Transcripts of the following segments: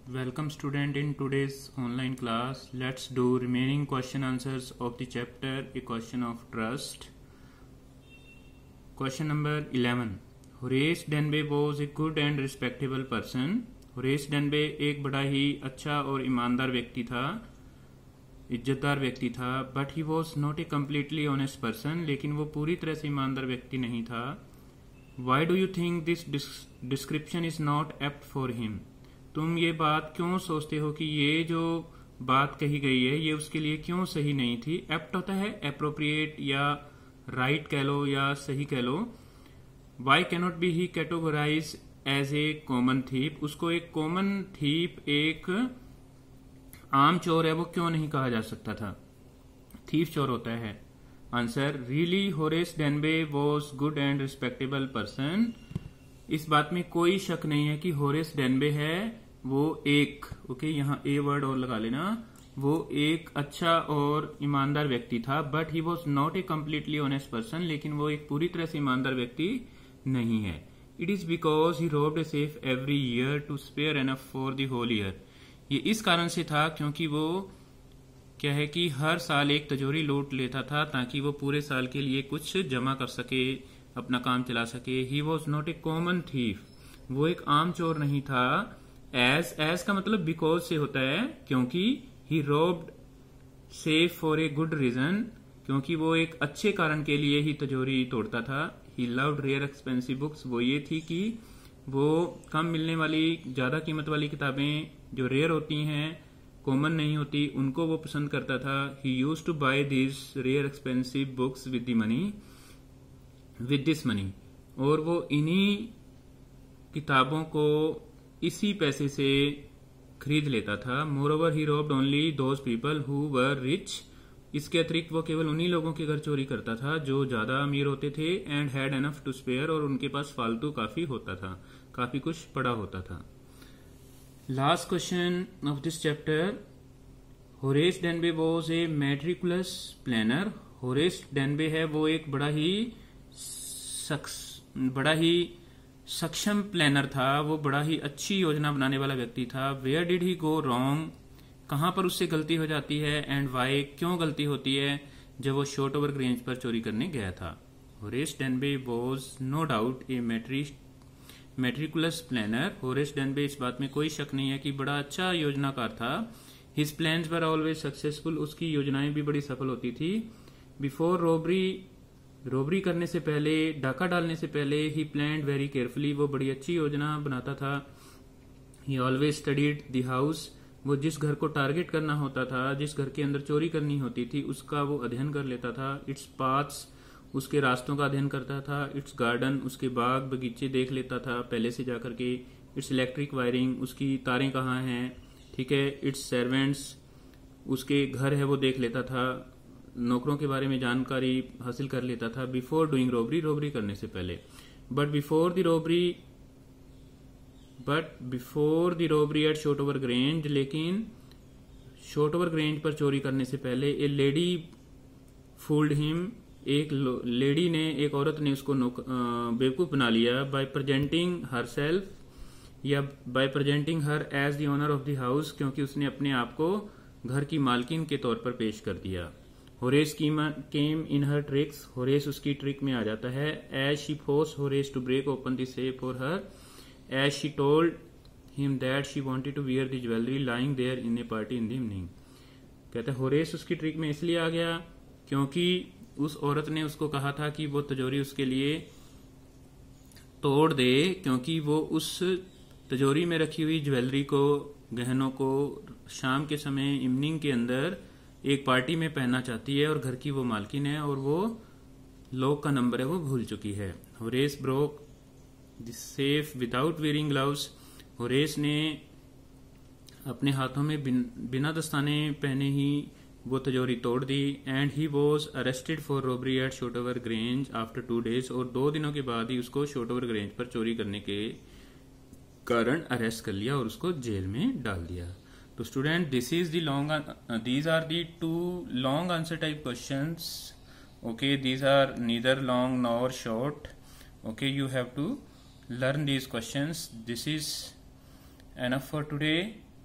Welcome student in today's online class. Let's do remaining question answers of the chapter A Question of Trust. Question number 11. Horace Denby was a good and respectable person. Horace Denby एक बड़ा ही अच्छा और ईमानदार व्यक्ति था, इज्जतदार व्यक्ति था. But he was not a completely honest person. लेकिन वो पूरी तरह से ईमानदार व्यक्ति नहीं था. Why do you think this description is not apt for him? तुम ये बात क्यों सोचते हो कि ये जो बात कही गई है ये उसके लिए क्यों सही नहीं थी? एप्ट होता है एप्रोप्रिएट या राइट कह लो या सही कह लो. Why cannot be he categorise as a common thief? उसको एक कॉमन थीप, एक आम चोर है, वो क्यों नहीं कहा जा सकता था? थीफ चोर होता है. Answer, really Horace Danby was good and respectable person. इस बात में कोई शक नहीं है कि होरेस डेनबे है वो एक, ओके यहाँ ए वर्ड और लगा लेना, वो एक अच्छा और ईमानदार व्यक्ति था. But he was not a completely honest person. लेकिन वो एक पूरी तरह से ईमानदार व्यक्ति नहीं है. It is because he robbed a safe every year to spare enough for the whole year. ये इस कारण से था क्योंकि वो क्या है कि हर साल एक तिजोरी लूट लेता था ताकि वो पूरे साल के लिए कुछ जमा कर सके, अपना काम चला सके. He was not a common thief. वो एक आम चोर नहीं था. एज का मतलब बिकॉज से होता है, क्योंकि he robbed safe for a good reason, क्योंकि वो एक अच्छे कारण के लिए ही तिजोरी तोड़ता था. He loved rare expensive books. वो ये थी कि वो कम मिलने वाली ज्यादा कीमत वाली किताबें जो रेयर होती हैं, कॉमन नहीं होती, उनको वो पसंद करता था. He used to buy this rare expensive books with this money. और वो इन्हीं किताबों को इसी पैसे से खरीद लेता था. Moreover he robbed only those people who were rich. इसके अतिरिक्त वो केवल उन्हीं लोगों के घर चोरी करता था जो ज्यादा अमीर होते थे. And had enough to spare. और उनके पास फालतू काफी होता था, काफी कुछ पड़ा होता था. Last question of this chapter. Horace Danby was a meticulous planner. Horace Danby है वो एक बड़ा ही सक्षम प्लानर था. वो बड़ा ही अच्छी योजना बनाने वाला व्यक्ति था. Where did he go wrong? कहां पर उससे गलती हो जाती है? And why? क्यों गलती होती है जब वो शॉर्टओवर ग्रेंज पर चोरी करने गया था? Horace Danby was no doubt a meticulous planner. Horace Danby, इस बात में कोई शक नहीं है कि बड़ा अच्छा योजनाकार था. His plans were always successful. उसकी योजनाएं भी बड़ी सफल होती थी. बिफोर रोबरी करने से पहले, डाका डालने से पहले, ही प्लान्ड वेरी केयरफुली. वो बड़ी अच्छी योजना बनाता था. He always studied the house. वो जिस घर को टारगेट करना होता था, जिस घर के अंदर चोरी करनी होती थी, उसका वो अध्ययन कर लेता था. इट्स पाथ्स, उसके रास्तों का अध्ययन करता था. इट्स गार्डन, उसके बाग बगीचे देख लेता था पहले से जाकर के. इट्स इलेक्ट्रिक वायरिंग, उसकी तारें कहाँ हैं, ठीक है. इट्स सर्वेंट्स, उसके घर है वो देख लेता था. नौकरों के बारे में जानकारी हासिल कर लेता था. बिफोर डूइंग रोबरी करने से पहले. But before the robbery at Shotover Grange. लेकिन शॉर्टओवर ग्रेंज पर चोरी करने से पहले ए लेडी फूल्ड हिम. एक लेडी ने, एक औरत ने उसको बेवकूफ बना लिया. बाय प्रेजेंटिंग हर सेल्फ या by presenting her as the owner of the house. क्योंकि उसने अपने आप को घर की मालकिन के तौर पर पेश कर दिया. Horace came in her tricks. Horace उसकी ट्रिक में आ जाता है. As she force Horace to break open the safe for her. As she told him that she wanted to wear the jewellery lying there in a party in the evening. कहते हैं Horace उसकी trick में इसलिए आ गया क्योंकि उस औरत ने उसको कहा था कि वो तिजोरी उसके लिए तोड़ दे, क्योंकि वो उस तिजोरी में रखी हुई ज्वेलरी को, गहनों को शाम के समय इवनिंग के अंदर एक पार्टी में पहनना चाहती है. और घर की वो मालकिन है और वो लॉक का नंबर है वो भूल चुकी है. Horace broke the safe without wearing gloves. Horace ने अपने हाथों में बिना दस्ताने पहने ही वो तिजोरी तोड़ दी. And he was arrested for robbery at Shotover Grange after 2 days. और 2 दिनों के बाद ही उसको शॉर्टओवर ग्रेंज पर चोरी करने के कारण अरेस्ट कर लिया और उसको जेल में डाल दिया. तो student, these are the 2 long answer type questions. Okay, these are neither long nor short. Okay, you have to learn these questions. This is enough for today.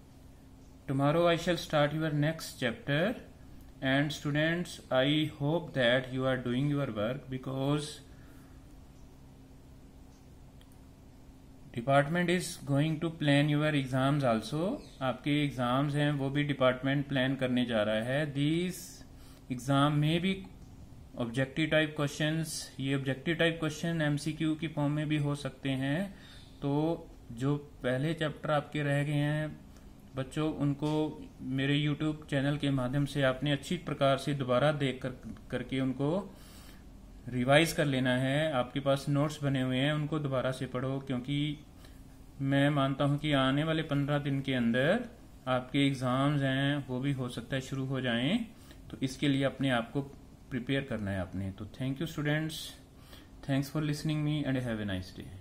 tomorrow I shall start your next chapter, and students, I hope that you are doing your work, because department is going to plan your exams also. आपके exams हैं वो भी department plan करने जा रहा है। These exam में भी ऑब्जेक्टिव टाइप क्वेश्चंस, ये ऑब्जेक्टिव टाइप क्वेश्चन एमसीक्यू की फॉर्म में भी हो सकते हैं। तो जो पहले चैप्टर आपके रह गए हैं बच्चों, उनको मेरे यूट्यूब चैनल के माध्यम से आपने अच्छी प्रकार से दोबारा देख करके उनको रिवाइज कर लेना है। आपके पास नोट्स बने हुए हैं, उनको दोबारा से पढ़ो, क्योंकि मैं मानता हूं कि आने वाले 15 दिन के अंदर आपके एग्जाम्स हैं वो भी हो सकता है शुरू हो जाएं। तो इसके लिए अपने आप को प्रिपेयर करना है आपने। तो thank you students, thanks for listening me and have a nice day.